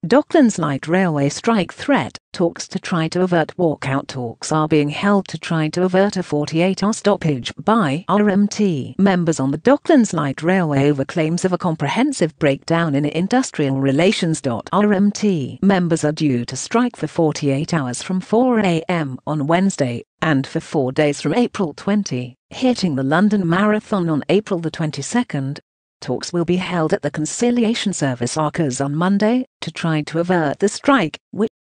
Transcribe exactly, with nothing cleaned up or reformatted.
Docklands Light Railway strike threat. Talks to try to avert walkout talks are being held to try to avert a forty-eight hour stoppage by R M T members on the Docklands Light Railway over claims of a comprehensive breakdown in industrial relations. R M T members are due to strike for forty-eight hours from four a m on Wednesday and for four days from April twentieth, hitting the London Marathon on April the twenty-second. Talks will be held at the Conciliation Service Arcos on Monday to try to avert the strike, which